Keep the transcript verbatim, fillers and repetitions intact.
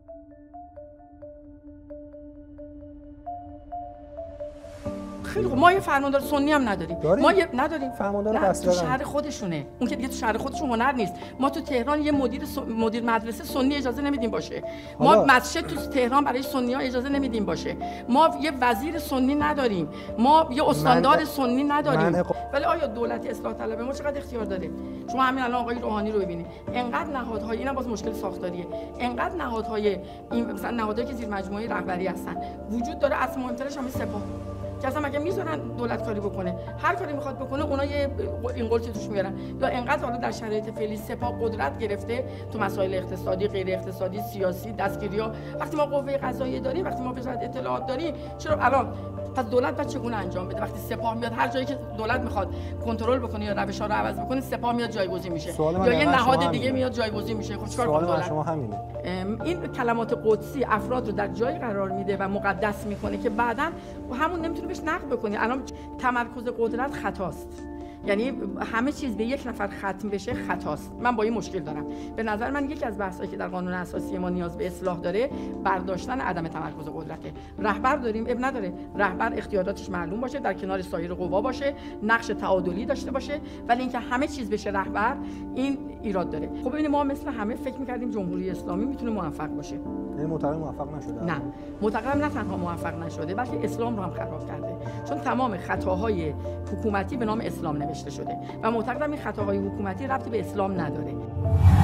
خیلی خوب، ما یه فرماندار سنی هم نداریم. داریم؟ ما یه نداریم. فرماندار نه، تو شهر خودشونه. اون که دیگه تو شهر خودشون هنر نیست. ما تو تهران یه مدیر س... مدیر مدرسه سنی اجازه نمیدیم باشه. ما حالا... مسجد تو تهران برای سنی‌ها اجازه نمیدیم باشه. ما یه وزیر سنی نداریم. ما یه استاندار من... سنی نداریم. من... ولی آیا دولت اصلاح طلبه ما چقدر اختیار داره؟ شما همین الان آقای روحانی رو ببینید. انقدر نهادهای اینا باز مشکل ساختاریه. انقدر نهادهای این مثلا نهادهایی که زیر مجموعه رهبری هستن وجود داره، از مهمترش هم سپاه. که اصلا مگه میذارن دولت کاری بکنه؟ هر کاری میخواد بکنه اونا یه این قلتی توش میارن. یا انقدر حالا در شرایط فعلی سپاه قدرت گرفته تو مسائل اقتصادی، غیر اقتصادی، سیاسی، دستگیری‌ها. وقتی ما قوه قضاییه داریم، وقتی ما وزارت اطلاعات داریم، چرا الان پس دولت باید چگونه انجام بده؟ وقتی سپاه میاد هر جایی که دولت میخواد کنترل بکنه یا روش‌ها رو عوض بکنه، سپاه میاد جایگزین میشه یا یه نهاد دیگه میاد جایگزین میشه. خب چیکار کنه دولت؟ شما همینه. این کلمات قدسی افراد رو در جای قرار میده و مقدس میکنه که بعداً همون نمیتونه بهش نقد بکنی. الان تمرکز قدرت خطاست. یعنی همه چیز به یک نفر ختم بشه خطاست. من با این مشکل دارم. به نظر من یکی از بحثایی که در قانون اساسی ما نیاز به اصلاح داره برداشتن عدم تمرکز قدرته. رهبر داریم، اب نداره. رهبر اختیاراتش معلوم باشه، در کنار سایر قوا باشه، نقش تعادلی داشته باشه، ولی اینکه همه چیز بشه رهبر، این ایراد داره. خب ببینید ما مثل همه فکر می‌کردیم جمهوری اسلامی میتونه موفق باشه. یعنی معتقد موفق نشده. نه، معتقدم نه تنها موفق نشده، بلکه اسلام رو هم خراب کرده. چون تمام خطاهای حکومتی به نام اسلام نوشته شده و معتقدم این خطاهای حکومتی ربطی به اسلام نداره.